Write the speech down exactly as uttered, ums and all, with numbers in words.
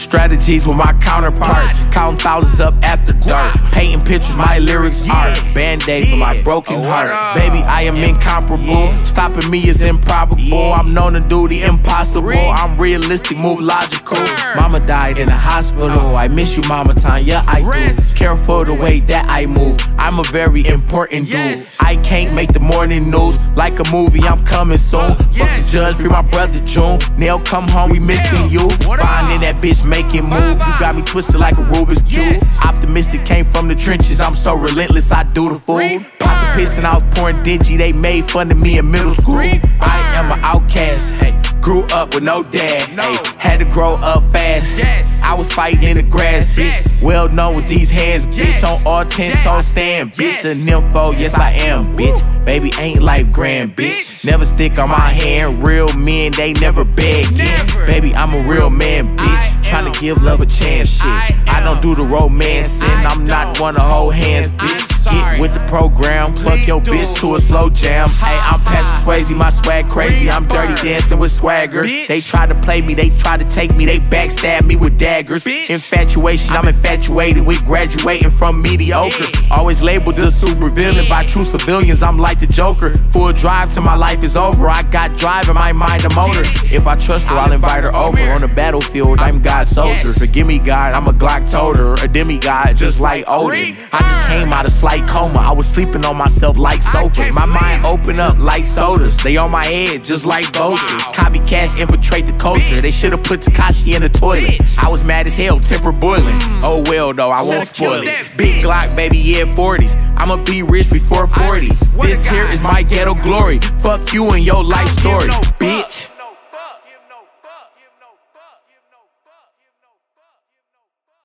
strategies with my counterparts. Counting thousands up after dark. Painting pictures, my lyrics art. Bandaids for my broken heart. Baby, I am incomparable. Stopping me is improbable. I'm known to do the impossible. I'm realistic, move logical. Mama died in the hospital. I miss you, Mama Tanya. I do. Careful the way that I move. I'm a very important dude. I can't make the morning news. Like a movie, I'm coming soon. Fuck the judge, free my brother June. Nail, come home, we missing you. Finding that bitch making moves. You got me twisted like a Rubik's Cube. Optimistic, came from the trenches. I'm so relentless, I do the fool. Poppin' piss and I was pouring dingy. They made fun of me in middle school. I am an outcast. Hey, grew up with no dad. Hey, had to grow up fast. I was fighting in the grass, bitch. Well known with these hands, bitch. On all ten toes stand, bitch. A nympho, yes I am, bitch. Baby, ain't life grand, bitch. Never stick on my hand. Real men, they never beg. Baby, I'm a real man, bitch. Tryna give love a chance, shit. I don't do the romancing. I'm not one to hold hands, bitch. Get with the program. Fuck your bitch to a slow jam. Hey, I'm Patrick Swayze, my swag crazy. I'm dirty dancing with swagger. They try to play me, they try to take me, they backstab me with daggers. Infatuation, I'm infatuated with graduating from mediocre. Always labeled the super villain by true civilians. I'm like the Joker. Full drive till my life is over. I got drive in my mind a motor. If I trust her, I'll invite her over. On the battlefield, I'm God's soldier. Forgive me, God, I'm a Glock toter, a demigod just like Odin. I just came out of slight coma. I was sleeping on myself like sofas. My mind open up like sodas. They on my head just like vultures. Copycats infiltrate the culture. They should've put Takashi in the toilet. I was mad as hell, temper boiling. Oh well though, I won't spoil it. Big Glock, baby, yeah, forties. I'ma be rich before forty. This here is my ghetto glory. Fuck you and your life story, bitch.